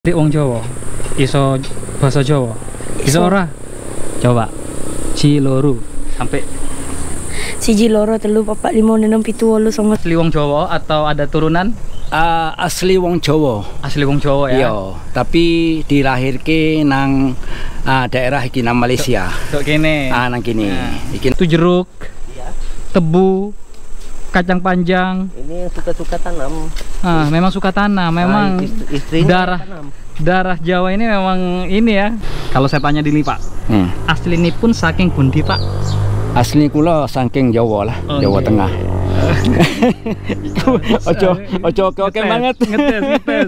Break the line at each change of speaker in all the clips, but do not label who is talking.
Dik wong Jawa, iso basa Jawa, iso ora? Coba, Ciloro sampai
Siji loro telu papat lima enam pitu wolu songo.
asli wong Jawa atau ada turunan?
Asli wong Jawa.
Asli wong Jawa ya.
Iya, tapi dilahirke nang daerah iki nang Malaysia.
Kok kene.
Nang kene. Iki
Itu jeruk, tebu, kacang panjang.
Ini yang suka-suka tanam.
Memang suka tanam, memang
istrinya
darah Jawa ini memang ini ya. Kalau saya tanya dini Pak, asli ini pun saking pundi Pak?
asli kula saking Jawa lah, Jawa Tengah. Ojo oke banget.
Ngetes.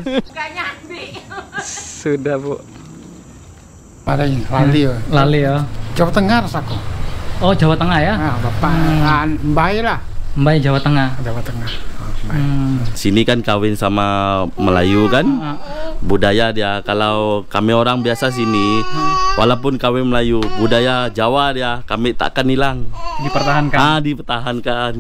Sudah Bu.
Paling lali ya.
Lali ya.
Jawa Tengah rasaku.
Oh Jawa Tengah ya?
Bapak Mbak lah.
Mbak Jawa Tengah.
Jawa Tengah.
Sini kan kawin sama Melayu kan, budaya dia. Kalau kami orang biasa sini, walaupun kawin Melayu, budaya Jawa dia kami takkan hilang.
Dipertahankan.
Dipertahankan.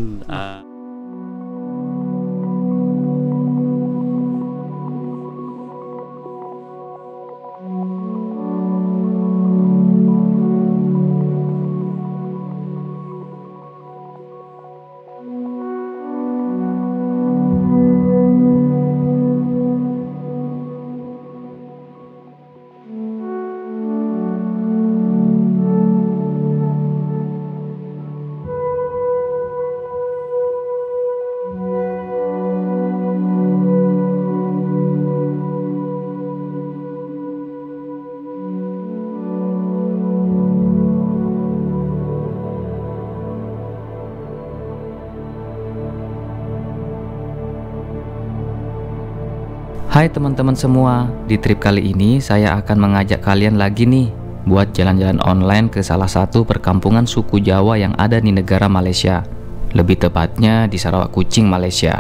Hai teman-teman semua, di trip kali ini saya akan mengajak kalian lagi nih buat jalan-jalan online ke salah satu perkampungan suku Jawa yang ada di negara Malaysia. Lebih tepatnya di Sarawak Kuching, Malaysia.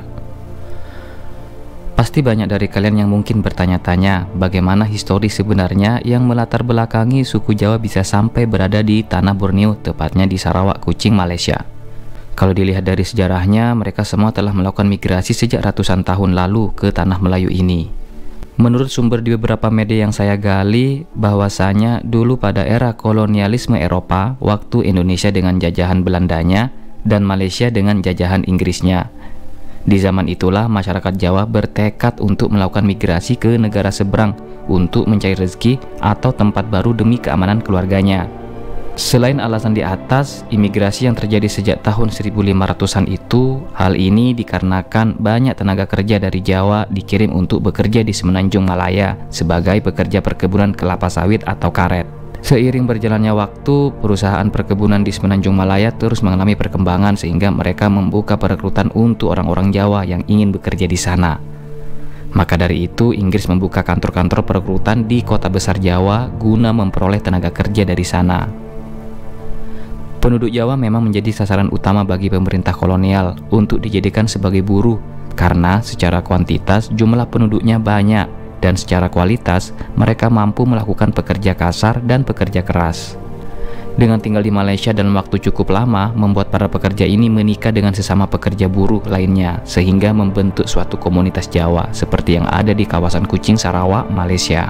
Pasti banyak dari kalian yang mungkin bertanya-tanya bagaimana histori sebenarnya yang melatar belakangi suku Jawa bisa sampai berada di tanah Borneo, tepatnya di Sarawak Kuching, Malaysia. Kalau dilihat dari sejarahnya, mereka semua telah melakukan migrasi sejak ratusan tahun lalu ke tanah Melayu ini. Menurut sumber di beberapa media yang saya gali, bahwasanya dulu pada era kolonialisme Eropa, waktu Indonesia dengan jajahan Belandanya dan Malaysia dengan jajahan Inggrisnya. Di zaman itulah masyarakat Jawa bertekad untuk melakukan migrasi ke negara seberang untuk mencari rezeki atau tempat baru demi keamanan keluarganya. Selain alasan di atas, imigrasi yang terjadi sejak tahun 1500-an itu, hal ini dikarenakan banyak tenaga kerja dari Jawa dikirim untuk bekerja di Semenanjung Malaya sebagai pekerja perkebunan kelapa sawit atau karet. Seiring berjalannya waktu, perusahaan perkebunan di Semenanjung Malaya terus mengalami perkembangan sehingga mereka membuka perekrutan untuk orang-orang Jawa yang ingin bekerja di sana. Maka dari itu, Inggris membuka kantor-kantor perekrutan di kota besar Jawa guna memperoleh tenaga kerja dari sana. Penduduk Jawa memang menjadi sasaran utama bagi pemerintah kolonial untuk dijadikan sebagai buruh karena secara kuantitas jumlah penduduknya banyak dan secara kualitas mereka mampu melakukan pekerja kasar dan pekerja keras. Dengan tinggal di Malaysia dalam waktu cukup lama membuat para pekerja ini menikah dengan sesama pekerja buruh lainnya sehingga membentuk suatu komunitas Jawa seperti yang ada di kawasan Kuching, Sarawak, Malaysia.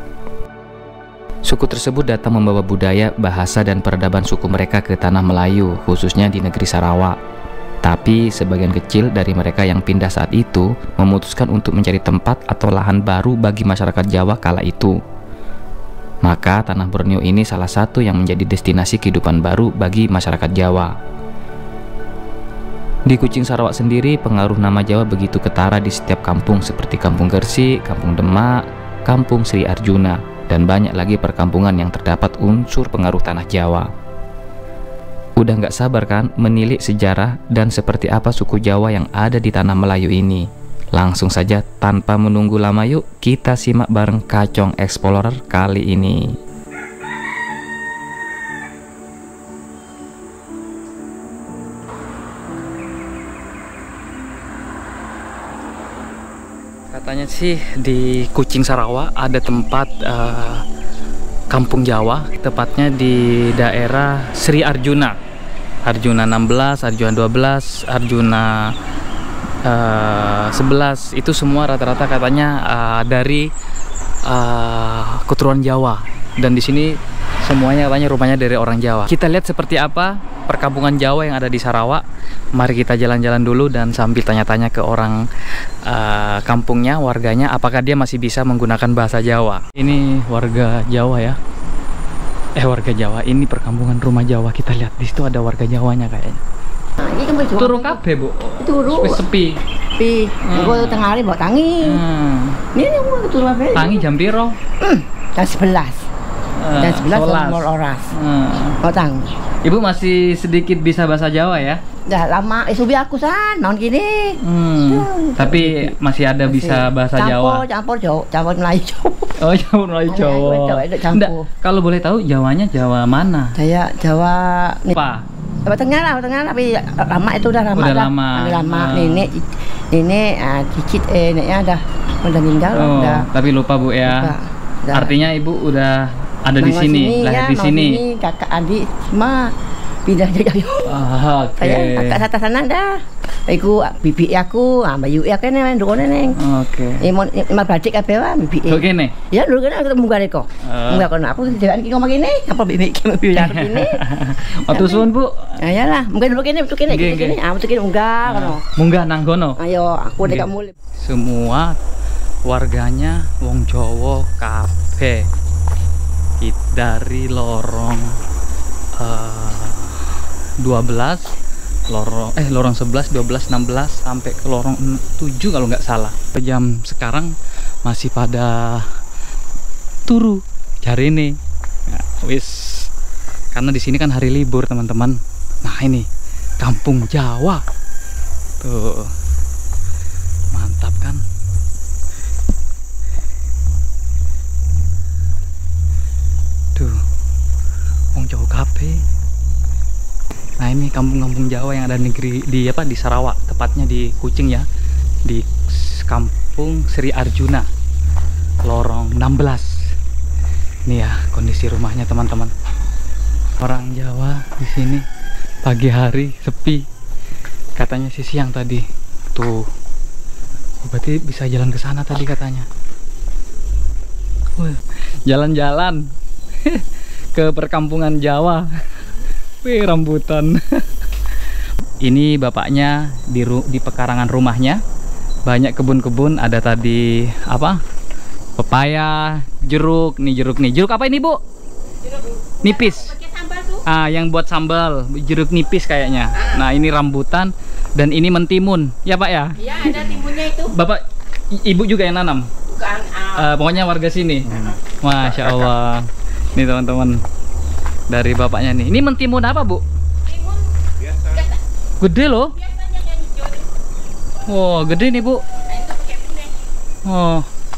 Suku tersebut datang membawa budaya, bahasa, dan peradaban suku mereka ke tanah Melayu, khususnya di negeri Sarawak. Tapi sebagian kecil dari mereka yang pindah saat itu memutuskan untuk mencari tempat atau lahan baru bagi masyarakat Jawa kala itu. Maka tanah Borneo ini salah satu yang menjadi destinasi kehidupan baru bagi masyarakat Jawa. Di Kuching Sarawak sendiri, pengaruh nama Jawa begitu ketara di setiap kampung seperti Kampung Gersik, Kampung Demak, Kampung Sri Arjuna, dan banyak lagi perkampungan yang terdapat unsur pengaruh tanah Jawa. Udah nggak sabar kan menilik sejarah dan seperti apa suku Jawa yang ada di tanah Melayu ini? Langsung saja tanpa menunggu lama yuk kita simak bareng Kacong Explorer kali ini.
Katanya sih di Kuching Sarawak ada tempat kampung Jawa, tepatnya di daerah Sri Arjuna. Arjuna 16, Arjuna 12, Arjuna 11 itu semua rata-rata katanya dari keturunan Jawa, dan di sini semuanya katanya rumahnya dari orang Jawa. Kita lihat seperti apa perkampungan Jawa yang ada di Sarawak. Mari kita jalan-jalan dulu dan sambil tanya-tanya ke orang kampungnya, warganya, apakah dia masih bisa menggunakan bahasa Jawa. Ini warga Jawa ya. Warga Jawa. Ini perkampungan rumah Jawa. Kita lihat di situ ada warga Jawanya kayaknya.
Ini kan baju.
Turu kabeh, Bu.
Turu.
Wis sepi.
Pi, gua tengah hari bawa tangi. Ini gua turu kabeh.
Tangi jam piro?
Jam 11. Jam 11 mau oras. Bawa tangi.
Ibu masih sedikit bisa bahasa Jawa ya?
Dah lama, subi aku san, naon gini.
Tapi masih ada bisa bahasa Jawa.
Campur Melayu.
Oh, Jawa Melayu Jawa. Enggak, kalau boleh tahu Jawanya Jawa mana?
Saya Jawa
Apa?
Jawa Tengah tapi lama itu udah lama.
Udah lama.
Nenek cicit neneknya udah meninggal.
Oh, tapi lupa Bu ya. Artinya Ibu udah ada di sini, lahir di sini.
Kakak adik semua pindah jadi.
Oke.
Saya kakak atas sana dah. Iku bibi aku, bayu aku neng dukune neng.
Oke.
Ima badik kabeh wae bibi.
Kok kene?
Ya dulu kan aku munggah reko. Munggah kono aku dewan iki ngomong kene, apa bibi arep ini.
Waktu suwun Bu.
Ayolah, mungkin dulu kene, kene. Betul kene munggah kono.
Munggah nang kono.
Ayo, aku nek mulih.
Semua warganya wong Jawa kabeh. Dari lorong 12, lorong 11, 12, 16 sampai ke lorong 7 kalau nggak salah. Jam sekarang masih pada turu cari ini. Nah, wis, karena di sini kan hari libur teman-teman. Nah ini kampung Jawa tuh, mantap kan? Tuh, wong Jawa kabeh. Nah ini kampung-kampung Jawa yang ada di Sarawak, tepatnya di Kuching ya, di kampung Sri Arjuna, lorong 16. Ini ya kondisi rumahnya teman-teman. Orang Jawa di sini pagi hari sepi, katanya sih siang tadi. Tuh, berarti bisa jalan ke sana tadi katanya. Jalan-jalan ke perkampungan Jawa. Wih, rambutan. Ini bapaknya di pekarangan rumahnya banyak kebun-kebun, ada tadi apa? Pepaya, jeruk. Jeruk apa ini, Bu? Jeruk nipis. Yang buat sambal, jeruk nipis kayaknya. Nah, ini rambutan dan ini mentimun. Ya, Pak ya? Iya, ada timunnya itu. Bapak Ibu juga yang nanam? Bukan. Pokoknya warga sini. Masya Allah. Nih teman-teman, dari bapaknya nih. Ini mentimun apa, Bu? Mentimun biasa. Gede loh. Biasanya yang hijau. Wow, gede nih, Bu. Oh.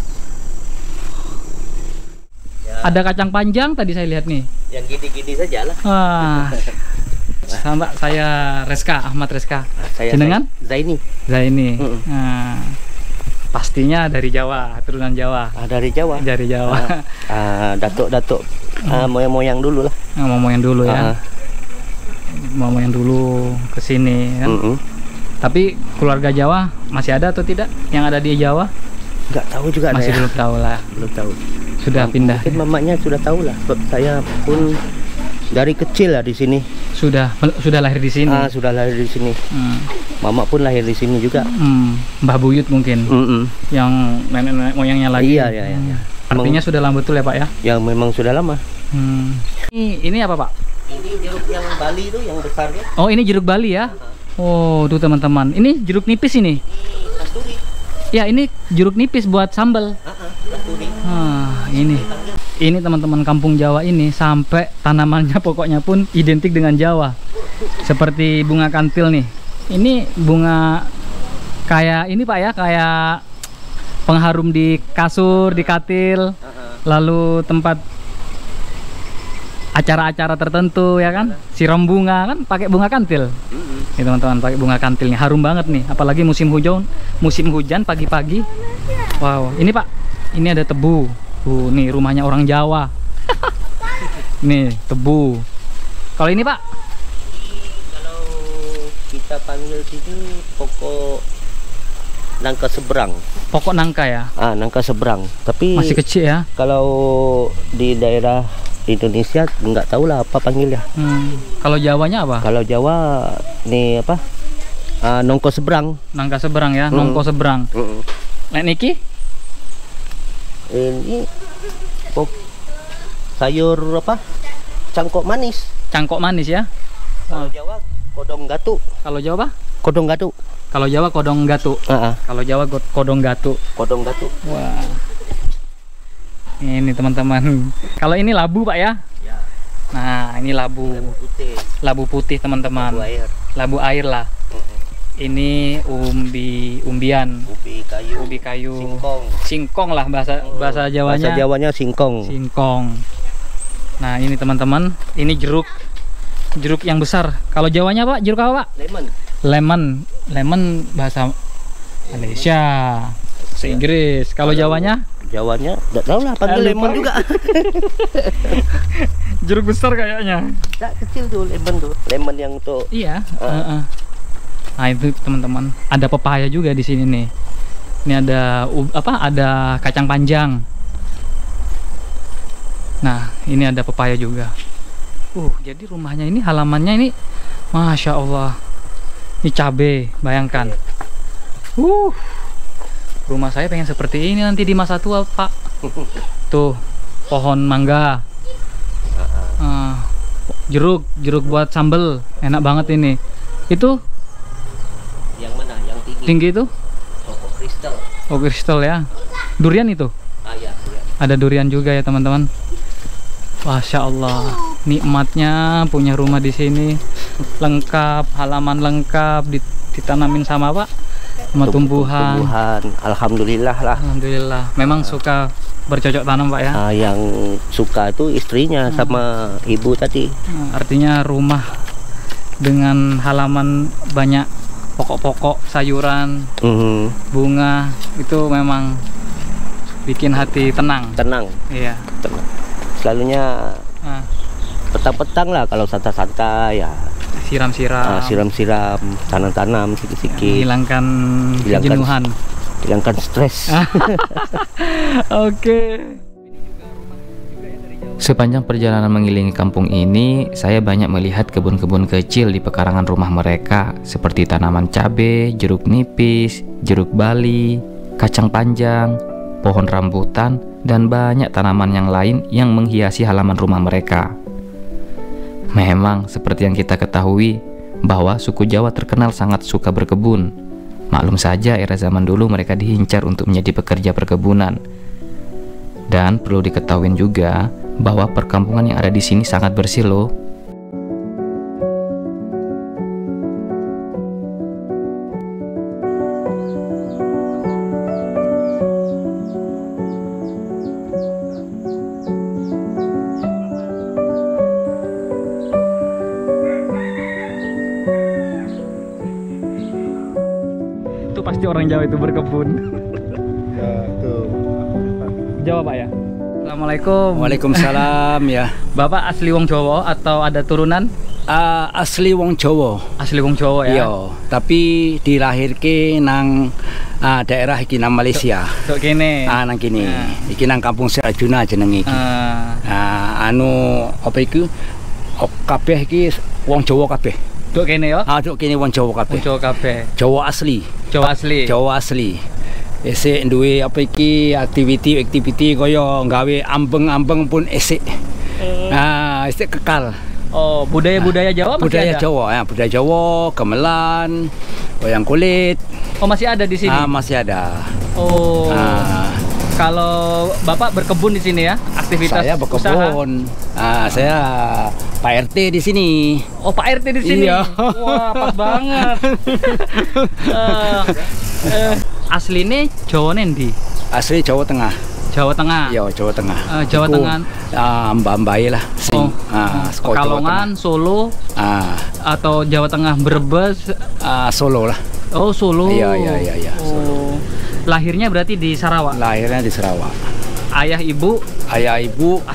Ya. Ada kacang panjang tadi saya lihat nih.
Yang gini-gini saja lah.
Sama saya Reska, Ahmad Reska.
Saya
jenengan?
Zaini.
Nah, pastinya dari Jawa, turunan Jawa.
Dari Jawa.
Dari Jawa.
Datuk moyang-moyang dulu lah.
Moyang dulu ya. Moyang dulu ke sini kan. Tapi keluarga Jawa masih ada atau tidak? Yang ada di Jawa?
Nggak tahu juga.
Masih belum tahu lah.
Belum tahu.
Sudah pindah.
Mungkin mamanya sudah tahu lah. Sebab saya pun dari kecil lah di sini. Sudah
lahir di sini.
Sudah lahir di sini. Mama pun lahir di sini juga.
Mbah Buyut mungkin. Yang nenek moyangnya lagi.
Iya.
Artinya sudah lama betul ya, Pak ya?
Yang memang sudah lama.
Ini apa, Pak?
Ini jeruk yang Bali itu yang besarnya.
Oh, ini jeruk Bali ya? Oh, tuh teman-teman. Ini jeruk nipis ini.
Kasturi.
Ya, ini jeruk nipis buat sambal.
Kasturi.
Ini teman-teman kampung Jawa ini sampai tanamannya pokoknya pun identik dengan Jawa. Seperti bunga kantil nih. Ini bunga kayak ini, Pak ya, kayak pengharum di kasur, di katil. Lalu tempat acara-acara tertentu ya kan, siram bunga kan pakai bunga kantil. Nih teman-teman, pakai bunga kantil nih, harum banget nih, apalagi musim hujan pagi-pagi. Wow, ini Pak, ini ada tebu. Nih rumahnya orang Jawa. Nih tebu. Kalau ini Pak?
Kalau kita panggil sini pokok nangka seberang.
Pokok nangka ya?
Nangka seberang. Tapi
masih kecil ya?
Kalau di daerah Indonesia nggak tahu lah apa panggilnya.
Kalau Jawanya apa?
Kalau Jawa nih apa? Nongko seberang.
Nangka seberang ya? Nongko seberang. Lek niki?
Ini sayur apa? Cangkok manis.
Cangkok manis ya?
Kalau Jawa kodong gatu.
Kalau Jawa apa?
Kodong gatu.
Kalau Jawa kodong gatu. Kalau Jawa kodong gatu.
Kodong gatu.
Wah. Ini teman-teman. Kalau ini labu Pak ya?
Ya.
Nah ini labu.
Putih.
Labu putih teman-teman.
Labu air.
Labu air lah. Ini umbian.
Ubi kayu. Singkong.
Singkong lah bahasa Jawanya.
Bahasa Jawanya singkong.
Singkong. Nah ini teman-teman, ini jeruk yang besar. Kalau Jawanya Pak, jeruk apa Pak? Lemon bahasa Malaysia, bahasa Inggris. Kalau Jawanya?
Jawanya enggak tahu lah, panggil lemon juga.
Jeruk besar kayaknya.
Enggak kecil tuh lemon tuh. Lemon yang tuh.
Iya. Nah itu teman-teman, ada pepaya juga di sini nih. Ini ada ada kacang panjang. Nah, ini ada pepaya juga. Jadi rumahnya ini, halamannya ini, Masya Allah. Ini cabe, bayangkan. Rumah saya pengen seperti ini nanti di masa tua, Pak. Tuh, pohon mangga. Jeruk buat sambel, enak banget ini. Itu?
Yang mana? Yang tinggi?
Tinggi itu?
Pokok kristal.
Oh, kristal ya. Durian itu?
Iya, durian.
Ada durian juga ya, teman-teman. Masya Allah, nikmatnya punya rumah di sini, lengkap, halaman lengkap, ditanamin sama apa? Sama tumbuhan.
Alhamdulillah lah.
Alhamdulillah. Memang suka bercocok tanam Pak ya?
Yang suka itu istrinya sama ibu tadi.
Artinya rumah dengan halaman banyak pokok-pokok, sayuran, bunga, itu memang bikin hati tenang.
Tenang.
Iya.
Tenang. Selalunya petang-petang lah kalau santai-santai ya. Siram-siram, tanam-tanam sedikit-sedikit.
Menghilangkan kejenuhan.
Hilangkan stres.
Oke.
Sepanjang perjalanan mengelilingi kampung ini, saya banyak melihat kebun-kebun kecil di pekarangan rumah mereka, seperti tanaman cabai, jeruk nipis, jeruk bali, kacang panjang, pohon rambutan, dan banyak tanaman yang lain yang menghiasi halaman rumah mereka. Memang seperti yang kita ketahui bahwa suku Jawa terkenal sangat suka berkebun. Maklum saja era zaman dulu mereka diincar untuk menjadi pekerja perkebunan. Dan perlu diketahui juga bahwa perkampungan yang ada di sini sangat bersih loh.
Pasti orang Jawa itu berkebun.
Ya, tuh.
Jawa Pak ya? Assalamualaikum.
Waalaikumsalam ya.
Bapak asli wong Jawa atau ada turunan?
Asli wong Jawa.
Asli wong Jawa ya?
Iya, tapi dilahirke nang daerah iki nang Malaysia.
Tok kene.
Nang kene.
Iki nang Kampung Sri Arjuna jenenge iki. Apa iku? Kabeh iki wong Jawa kabeh.
Duk kene ya?
Duk kene wong Jawa kabeh.
Wong Jawa kabeh.
Jawa asli.
Jawa asli.
Jawa asli. Esek duwe apa iki aktiviti kaya gawe ambeng-ambeng pun esek. Esek kekal.
Oh, budaya Jawa masih
budaya
ada?
Jawa ya, budaya Jawa, gamelan, wayang kulit.
Oh, masih ada di sini?
Masih ada.
Oh. Kalau Bapak berkebun di sini ya? Aktivitas
saya berkebun. Saya Pak RT di sini.
Oh, Pak RT di sini.
Iya.
Wah, pas banget. Aslinya Jawa nendi?
Asli Jawa Tengah.
Jawa Tengah.
Iya, Jawa Tengah.
Jawa Tengah.
Mbak-mbak lah.
Pekalongan, Solo. Atau Jawa Tengah, Brebes.
Solo lah.
Oh, Solo.
Iya.
Oh. Lahirnya berarti di Sarawak.
Lahirnya di Sarawak.
Ayah ibu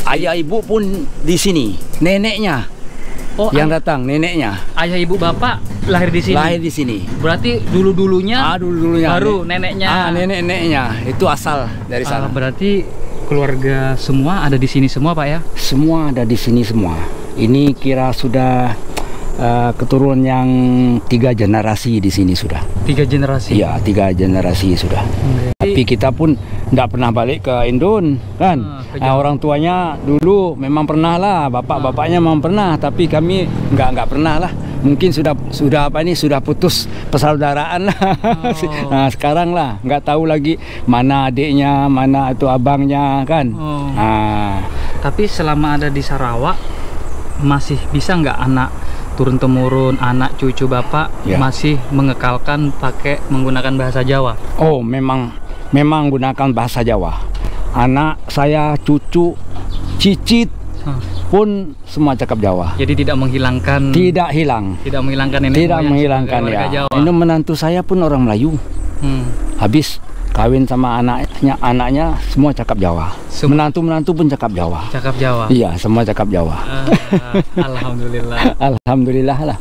pun di sini. Neneknya.
Oh,
yang datang neneknya.
Ayah ibu bapak lahir di sini.
Lahir di sini.
Berarti dulu-dulunya
Dulu-dulunya.
baru neneknya.
Nenek-neneknya itu asal dari sana.
Berarti keluarga semua ada di sini semua, Pak ya?
Semua ada di sini semua. Ini kira sudah keturunan yang 3 generasi di sini sudah.
3 generasi?
Iya, 3 generasi sudah. Tapi kita pun tidak pernah balik ke Indon, kan? Orang tuanya dulu memang pernah lah, bapak-bapaknya memang pernah, tapi kami nggak pernah lah. Mungkin sudah putus persaudaraan lah. Nah, sekarang lah nggak tahu lagi mana adiknya, mana itu abangnya, kan?
Tapi selama ada di Sarawak masih bisa nggak anak turun-temurun, anak cucu bapak masih mengekalkan menggunakan bahasa Jawa?
Oh, memang gunakan bahasa Jawa. Anak saya, cucu, cicit pun semua cakap Jawa.
Jadi tidak menghilangkan?
Tidak hilang.
Tidak menghilangkan nenek
tidak
moyang
menghilangkan
warga Jawa.
Ini menantu saya pun orang Melayu. Habis kawin sama anaknya semua cakap Jawa. Menantu pun cakap Jawa.
Cakap Jawa?
Iya, semua cakap Jawa.
Alhamdulillah.
Alhamdulillah lah.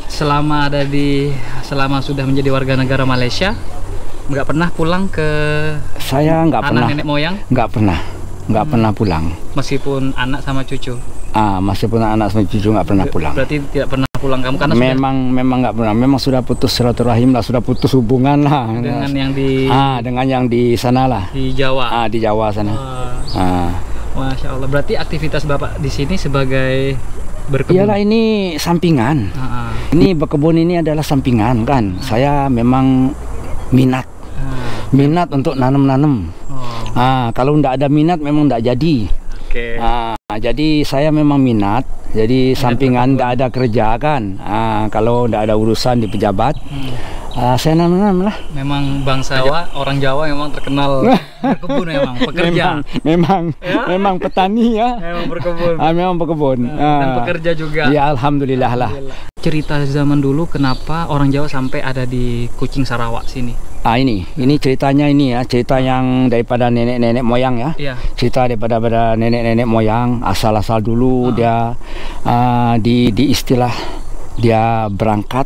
Selama sudah menjadi warga negara Malaysia, nggak pernah pulang ke
saya nggak pernah
nenek moyang?
Nggak pernah pulang.
Meskipun anak sama cucu?
Meskipun anak sama cucu nggak pernah pulang.
Berarti tidak pernah pulang kamu karena
memang nggak pernah. Memang sudah putus silaturahim lah, sudah putus hubungan lah
dengan yang di
dengan yang di sana lah,
di Jawa.
Di Jawa sana.
Masya Allah. Berarti aktivitas bapak di sini sebagai berkebun?
Iyalah, ini sampingan. Ini berkebun ini adalah sampingan, kan. Saya memang minat untuk nanam-nanam. Kalau nggak ada minat memang nggak jadi. Jadi saya memang minat. Jadi sampingan nggak ada kerja, kan. Kalau nggak ada urusan di pejabat, saya nanam lah.
Memang bangsa Jawa, orang Jawa memang terkenal berkebun, memang pekerja.
Memang petani ya.
Memang berkebun.
Memang berkebun.
Dan pekerja juga.
Ya, alhamdulillah lah.
Cerita zaman dulu kenapa orang Jawa sampai ada di Kuching Sarawak sini?
Ini ceritanya cerita yang daripada nenek-nenek moyang ya. Cerita daripada nenek-nenek moyang, asal-asal dulu dia di istilah dia berangkat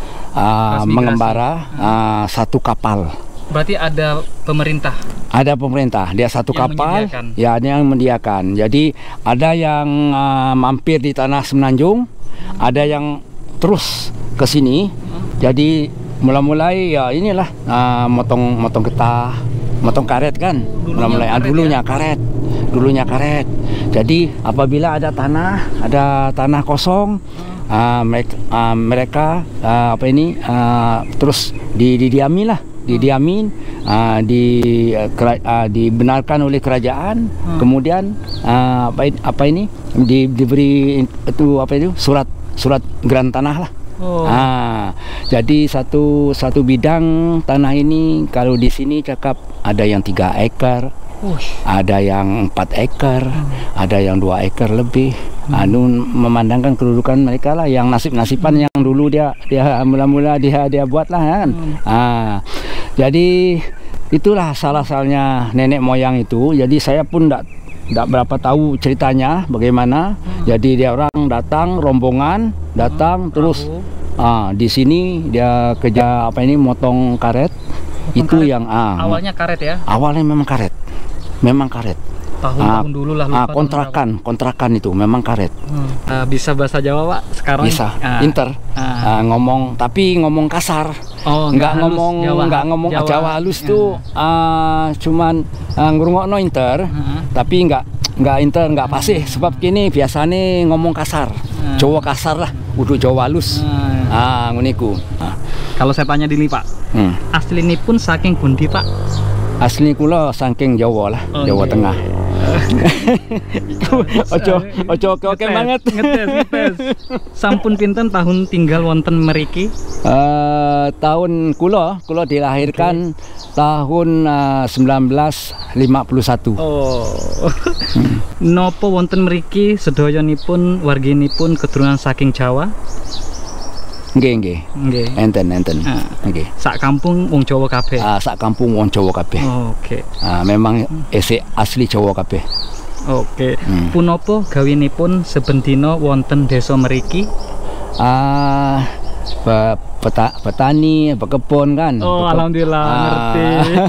mengembara satu kapal.
Berarti ada pemerintah?
Ada pemerintah, dia satu kapal ya, yang menyediakan. Jadi ada yang mampir di tanah Semenanjung, ada yang terus ke sini. Jadi mulai ya inilah motong getah, motong karet, kan. Dulunya karet. Jadi apabila ada tanah kosong, mereka terus didiamin, dibenarkan oleh kerajaan. Kemudian diberi surat geran tanah lah. Jadi satu bidang tanah ini kalau di sini cakap ada yang 3 ekar, ada yang 4 ekar, ada yang 2 ekar lebih. Memandangkan kedudukan mereka lah, yang nasib-nasiban yang dulu dia mula-mula dia buat lah, kan. Jadi itulah salah-salahnya nenek moyang itu. Jadi saya pun tidak berapa tahu ceritanya bagaimana. Jadi dia orang rombongan datang terus di sini dia kerja motong karet. Itu yang
awalnya karet ya? Awalnya
memang karet.
Tahun-tahun dulu lah, lupa.
Kontrakan itu memang karet.
Bisa bahasa Jawa, Pak? Sekarang
bisa. Ngomong, tapi ngomong kasar. Nggak ngomong Jawa halus tuh. Cuman ngurungokno inter, tapi nggak fasih. Sebab kini biasanya ngomong kasar. Jawa kasar lah, udah Jawa halus. Nguniku.
Kalau saya tanya dini, Pak, asli ini pun saking pundi, Pak?
Asli kula saking Jawa lah, Jawa Tengah. Oke banget.
Ngetes. Sampun pinten tahun tinggal wonten mriki?
Tahun kula dilahirkan tahun 1951.
Nopo wonten mriki sedayanipun warginipun keturunan saking Jawa?
Nggih. Enten. Nggih.
Sak kampung wong Jawa kabeh.
Sak kampung wong Jawa kabeh. Memang asli Jawa kabeh.
Punapa gawinipun sebendina wonten desa mriki?
petani, berkebun kan.
Oh, alhamdulillah ngerti.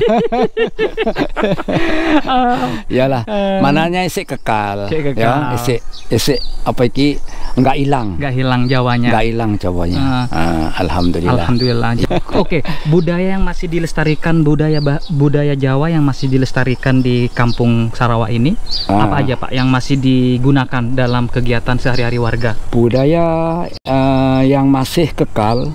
Iyalah, mananya isik kekal. Ya, isik apa iki enggak hilang.
Enggak hilang Jawanya.
Enggak hilang Jawanya. Alhamdulillah.
Alhamdulillah. Oke, budaya yang masih dilestarikan, budaya Jawa yang masih dilestarikan di Kampung Sarawak ini apa aja Pak yang masih digunakan dalam kegiatan sehari-hari warga?
Budaya yang masih kekal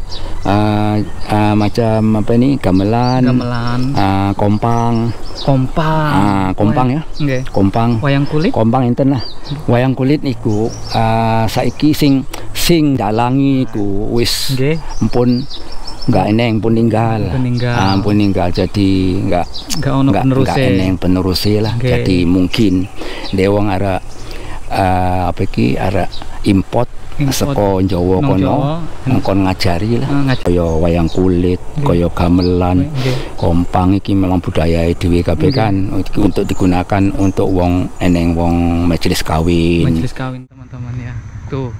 macam apa ini, gamelan, kompang ya.
Okay.
Kompang,
wayang kulit,
kompang enten lah. Wayang kulit iku saiki sing dalangi iku wis mpun enggak eneng pun ninggal. Pun ninggal, jadi enggak eneng penerusé lah. Jadi mungkin dewang ara apa iki ara import saka Jawa kono ngkon ngajari lah kaya wayang kulit, kaya gamelan, kompang iki memang budaya dhewe kabeh kan untuk digunakan untuk wong eneng wong majelis kawin.
Majelis kawin teman-teman ya. Tuh.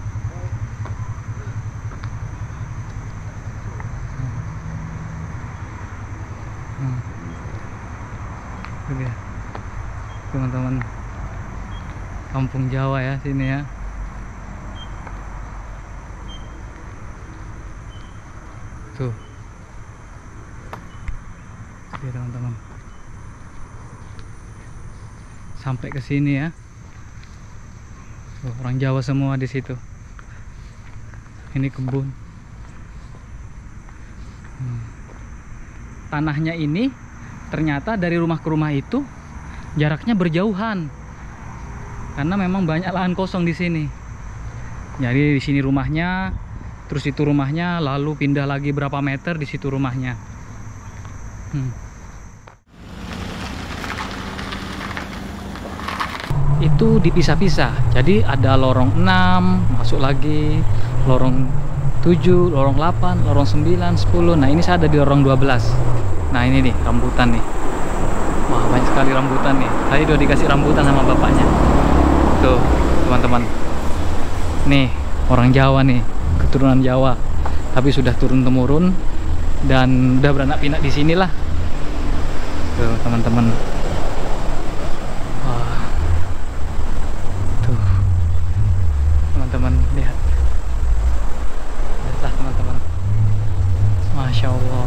Teman-teman, Kampung Jawa ya sini ya. Tuh. Oke teman-teman, sampai ke sini ya. Tuh, orang Jawa semua di situ. Ini kebun. Tanahnya ini ternyata dari rumah ke rumah itu jaraknya berjauhan karena memang banyak lahan kosong di sini. Jadi di sini rumahnya, terus itu rumahnya, lalu pindah lagi berapa meter di situ rumahnya. Itu dipisah-pisah. Jadi ada lorong 6, masuk lagi lorong 7, lorong 8, lorong 9, 10. Nah, ini saya ada di lorong 12. Nah, ini nih rambutan nih. Wah, banyak sekali rambutan nih. Tadi udah dikasih rambutan sama bapaknya. Tuh, teman-teman. Nih, orang Jawa nih, keturunan Jawa. Tapi sudah turun-temurun dan udah beranak pinak di sinilah. Tuh, teman-teman. Wah. Tuh. Teman-teman, lihat. Lihatlah, teman-teman. Masya Allah.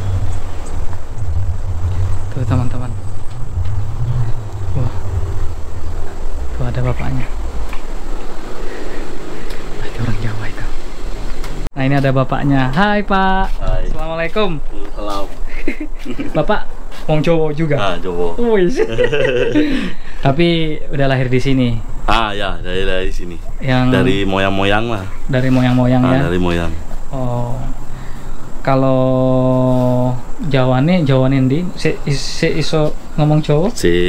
Tuh, teman-teman. Wah. Tuh ada bapaknya. Itu orang Jawa itu. Nah, ini ada bapaknya. Hai Pak.
Hai.
Assalamualaikum.
Salam.
Bapak wong Jawa juga.
Jawa.
Tapi udah lahir di sini.
Ya, dari sini.
Yang
dari moyang-moyang lah.
Dari moyang-moyang ya.
Dari moyang.
Oh. Kalau Jawa nih ndi? Se iso ngomong Jawa?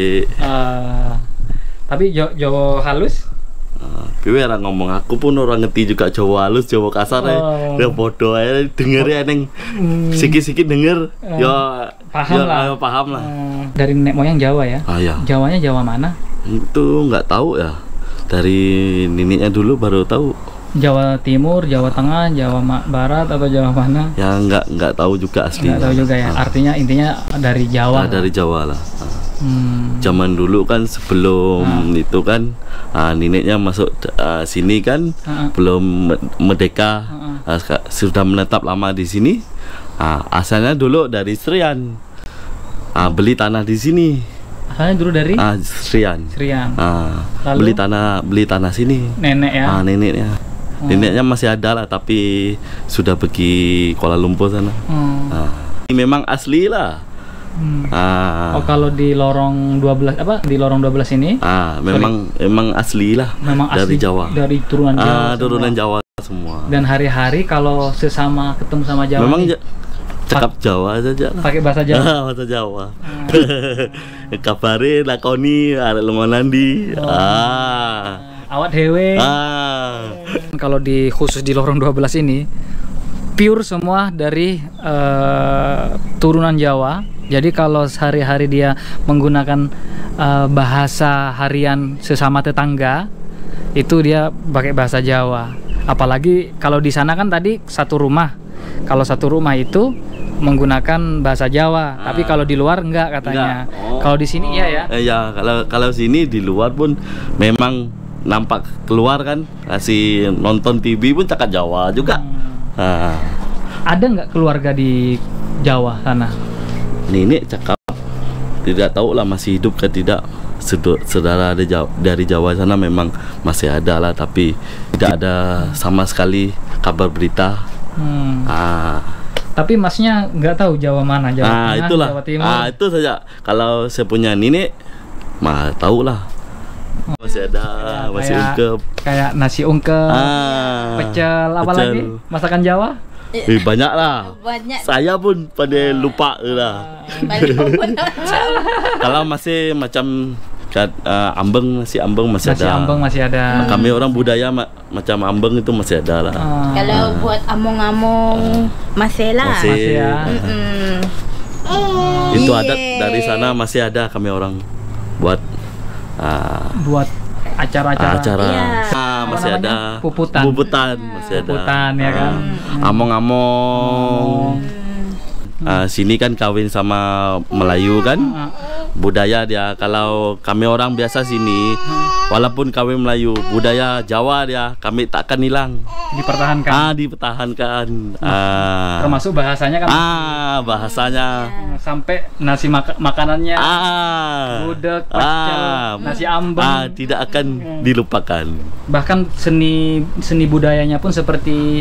Tapi Jawa halus?
Piye ora ngomong, aku pun orang ngerti juga Jawa halus, Jawa kasar ya bodoh ae denger ya neng sikit-sikit denger ya paham lah.
Dari nenek moyang Jawa ya?
Ya.
Jawanya Jawa mana?
Itu nggak tahu ya. Dari neneknya dulu baru tahu.
Jawa Timur, Jawa Tengah, Jawa Barat atau Jawa mana?
Ya nggak tahu juga aslinya.
Nggak tahu juga ya. Artinya intinya dari Jawa.
Dari Jawa lah. Zaman dulu kan sebelum itu kan neneknya masuk sini kan belum merdeka, sudah menetap lama di sini. Asalnya dulu dari Serian, beli tanah di sini.
Asalnya dulu dari
Serian.
Lalu?
beli tanah sini.
Nenek ya.
Neneknya. Neneknya masih ada lah, tapi sudah pergi Kuala Lumpur sana. Ini memang asli lah.
Oh, kalau di lorong 12 apa? Di lorong 12 ini?
Memang asli lah.
Memang
dari
asli
Jawa.
Dari turunan Jawa.
Turunan Jawa semua.
Dan hari-hari kalau sesama ketemu sama Jawa
memang cakap Jawa saja lah. Pakai bahasa Jawa. Bahasa Jawa. Kabare lakoni arek lemonandi.
Awak dewe. Kalau di khusus di lorong 12 ini pure semua dari turunan Jawa. Jadi kalau sehari-hari dia menggunakan bahasa harian sesama tetangga, itu dia pakai bahasa Jawa. Apalagi kalau di sana kan tadi satu rumah. Kalau satu rumah itu menggunakan bahasa Jawa, tapi kalau di luar enggak katanya. Kalau di sini iya ya.
Ya, kalau sini di luar pun memang nampak keluar kan, kasih nonton TV pun cakap Jawa juga.
Ada nggak keluarga di Jawa sana?
Nenek cakap tidak tahu lah masih hidup ke tidak. Saudara dari Jawa sana memang masih ada lah, tapi tidak ada sama sekali kabar berita.
Tapi masnya nggak tahu Jawa mana, Jawa Tengah,
itulah.
Jawa Timur.
Itu saja. Kalau saya punya nenek, mah tahu lah. Masih ada, masih ungkep.
Kayak nasi ungkep, pecel, apa lagi? Masakan Jawa?
Banyak lah.
Banyak.
Saya pun pada lupa lah. Kalau masih macam ambeng, nasi ambeng masih
Nasi
ada.
ambeng masih ada.
Kami orang budaya macam ambeng itu masih ada lah.
Kalau buat among-among masih lah.
Masih.
ya.
Itu adat dari sana masih ada kami orang buat
Buat acara-acara.
Iya.
masih
Apa namanya?
ada.
Puputan.
Puputan masih ada.
Puputan ya kan.
Among-among. Sini kan kawin sama Melayu kan, budaya dia. Kalau kami orang biasa sini, walaupun kawin Melayu, budaya Jawa dia kami takkan hilang.
Dipertahankan.
Dipertahankan.
Termasuk bahasanya kan.
Bahasanya.
Sampai nasi makanannya. Gudeg, pecel, nasi ambeng.
Tidak akan dilupakan.
Bahkan seni budayanya pun seperti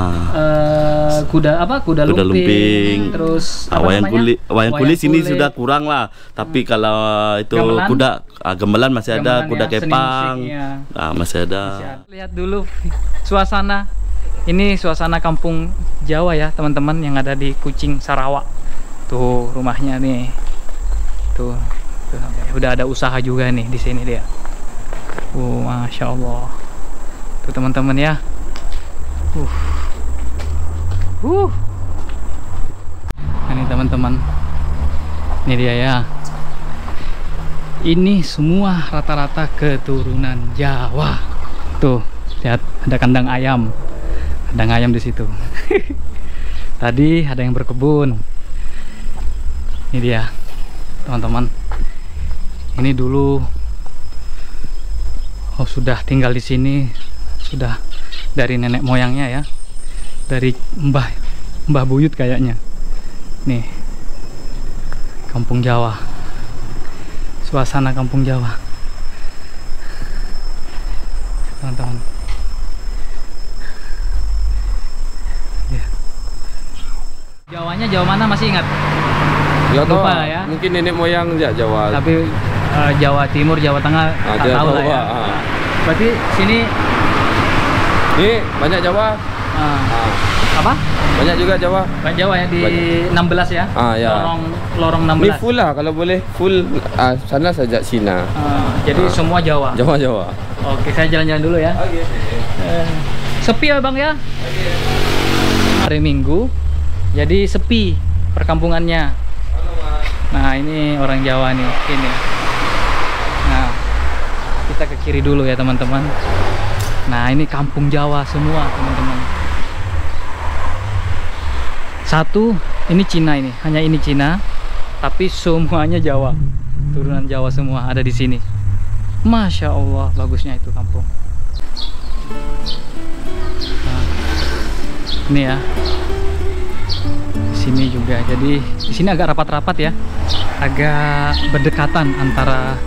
kuda lumping. Terus
wayang kulit sini sudah kurang lah. Tapi kalau itu
gamelan?
kuda gamelan masih ada,
Gamelan
kuda
ya,
kepang masih ada.
Lihat dulu suasana. Ini suasana kampung Jawa ya teman-teman yang ada di Kucing Sarawak. Tuh rumahnya nih. Tuh udah ada usaha juga nih di sini dia. Masya Allah. Tuh teman-teman ya. Ini teman-teman. Ini dia ya. Ini semua rata-rata keturunan Jawa. Tuh, lihat ada kandang ayam. Kandang ayam di situ. Tadi ada yang berkebun. Ini dia, teman-teman. Ini dulu sudah tinggal di sini sudah dari nenek moyangnya ya. Dari Mbah Buyut kayaknya. Nih. Kampung Jawa. Suasana kampung Jawa. Teman-teman. Ya. Jawanya Jawa mana masih ingat? Lupa ya.
Mungkin nenek moyang Jawa.
Tapi Jawa Timur, Jawa Tengah tak tahu lah ya. Berarti sini
ini banyak Jawa.
Apa?
Banyak juga Jawa.
Banyak Jawa ya di banyak. 16 ya.
Ya.
Lorong 16.
Ini full lah kalau boleh full sana saja Cina.
Jadi semua Jawa.
Jawa.
Oke, saya jalan-jalan dulu ya.
Oke.
Sepi ya Bang ya? Hari Minggu. Jadi sepi perkampungannya. Nah, ini orang Jawa nih, ini. Nah, kita ke kiri dulu ya teman-teman. Nah, ini kampung Jawa semua teman-teman. Satu, ini Cina ini, hanya ini Cina, tapi semuanya Jawa, turunan Jawa semua ada di sini. Masya Allah, bagusnya itu kampung. Nah, ini ya, sini juga. Jadi di sini agak rapat-rapat ya, agak berdekatan antara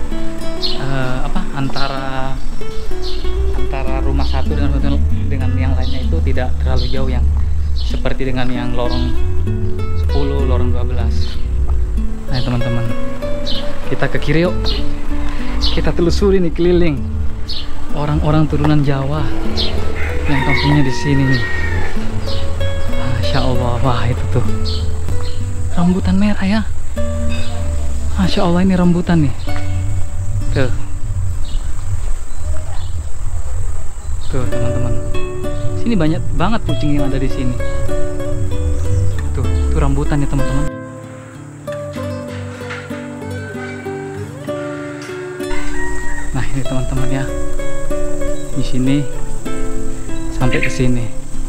antara rumah satu dengan yang lainnya itu tidak terlalu jauh yang seperti dengan yang lorong 10, lorong 12. Nah teman-teman, kita ke kiri yuk. Kita telusuri nih keliling orang-orang turunan Jawa yang kampungnya di sini nih. Masya Allah, wah itu tuh rambutan merah ya. Masya Allah, ini rambutan nih. Tuh teman-teman, sini banyak banget kucing yang ada di sini. Tuh rambutan ya teman-teman. Nah ini teman-teman ya, di sini sampai ke sini.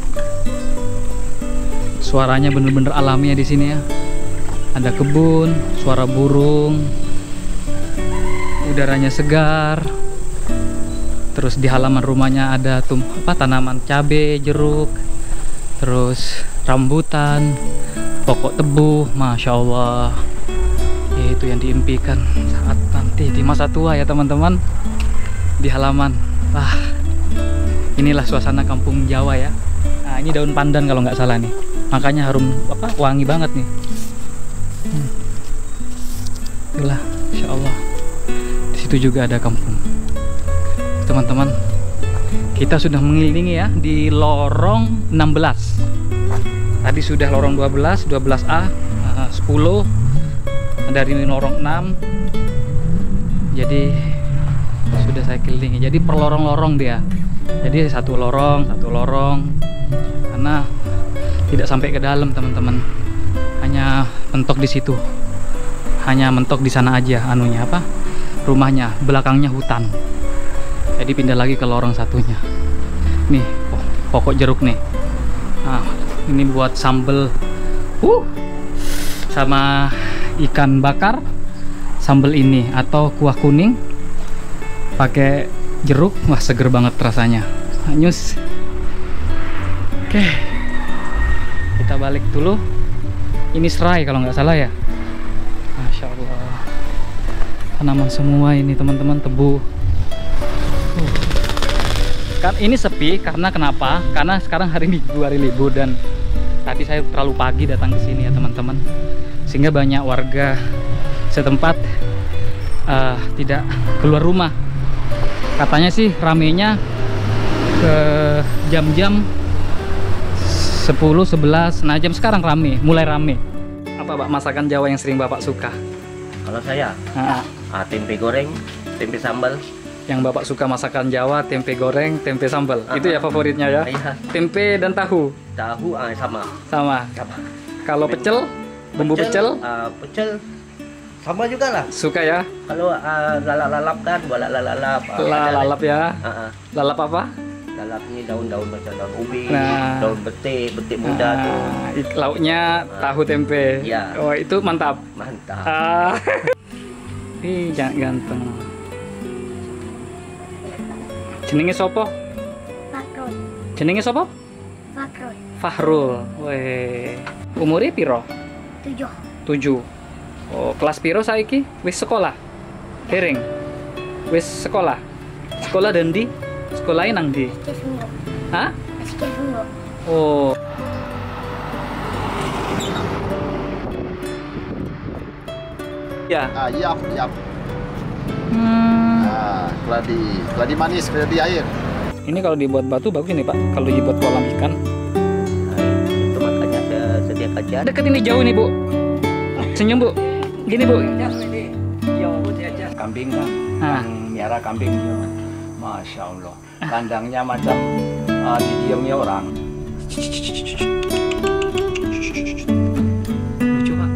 Suaranya bener-bener alami ya di sini ya. Ada kebun, suara burung, udaranya segar. Terus di halaman rumahnya ada tanaman cabai, jeruk, terus rambutan, pokok tebu, masya Allah. Itu yang diimpikan saat nanti di masa tua ya teman-teman, di halaman. Wah, inilah suasana kampung Jawa ya. Nah, ini daun pandan kalau nggak salah nih, makanya harum wangi banget nih. Itulah, insya Allah. Di situ juga ada kampung. Teman-teman, kita sudah mengelilingi ya di lorong 16. Tadi sudah lorong 12, 12A, 10. Dari lorong 6. Jadi sudah saya kelilingi. Jadi per lorong-lorong dia. Jadi satu lorong karena tidak sampai ke dalam teman-teman. Hanya mentok di situ. Hanya mentok di sana aja anunya apa? Rumahnya, belakangnya hutan. Jadi pindah lagi ke lorong satunya. Nih, pokok jeruk nih. Nah, ini buat sambel. Sama ikan bakar, sambal ini atau kuah kuning pakai jeruk. Wah, seger banget rasanya. Anyus. Oke, kita balik dulu. Ini serai kalau nggak salah ya. Masya Allah, tanaman semua ini teman-teman, tebu. Kan ini sepi karena kenapa? Karena sekarang hari Minggu, hari libur, dan tadi saya terlalu pagi datang ke sini ya teman-teman, sehingga banyak warga setempat tidak keluar rumah. Katanya sih ramenya ke jam-jam 10, 11. Nah, jam sekarang mulai rame. Apa Pak masakan Jawa yang sering Bapak suka?
Kalau saya, tempe goreng, tempe sambal.
Yang Bapak suka masakan Jawa, tempe goreng, tempe sambal. Itu ya favoritnya ya?
Iya.
Tempe dan tahu?
Tahu sama.
Sama. Kalau pecel, bumbu pecel?
Pecel sama juga lah.
Suka ya?
Kalau lalap-lalap kan, lalap-lalap.
Lalap ya? Lalap apa?
Lalapnya daun-daun macam daun ubi,
Nah.
daun betik muda tuh.
Lauknya tahu tempe.
Iya.
Oh, itu mantap.
Mantap.
Ih, ganteng. Jenenge sopo?
Fahrul.
Jenenge sopo?
Fahrul.
Fahrul. Weh. Umure piro? 7. Oh, kelas piro saiki? Wis sekolah? Dereng. Wis sekolah. Sekolah dan di? Sekolahin nang di? Hah? Oh. Ya.
Iya. Keladi manis, keladi air.
Ini kalau dibuat batu bagus ini Pak. Kalau dibuat kolam ikan.
Itu makanya saya sediakan jas.
Deket ini jauh nih Bu. Senyum Bu. Gini Bu.
Kambing kan, miara kambing. Masya Allah. Kandangnya macam didiamnya orang.
Lucu Pak.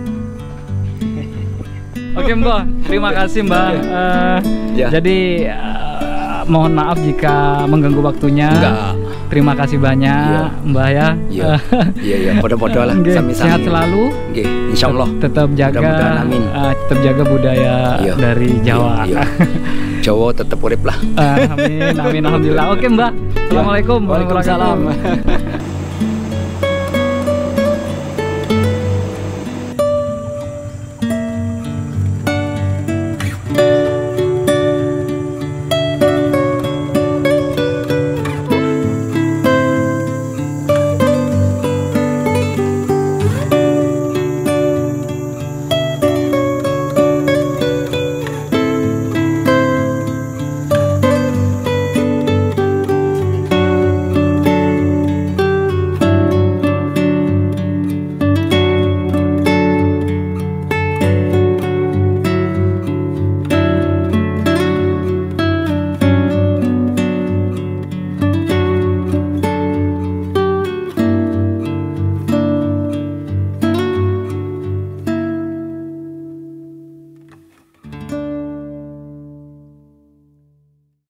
Oke Mbak, terima kasih Mbak.
Ya.
Jadi mohon maaf jika mengganggu waktunya.
Enggak.
Terima kasih banyak Mbak ya.
Iya. Podo-podo lah.
Nggih,
Sami-sami.
sehat selalu.
Nggih, insyaallah.
Tetap jaga.
Mudah-mudahan, amin.
Tetap jaga budaya dari Jawa.
Iya. Jawa tetap urip lah.
Amin. Alhamdulillah. Oke Mbak. Assalamualaikum warahmatullahi wabarakatuh.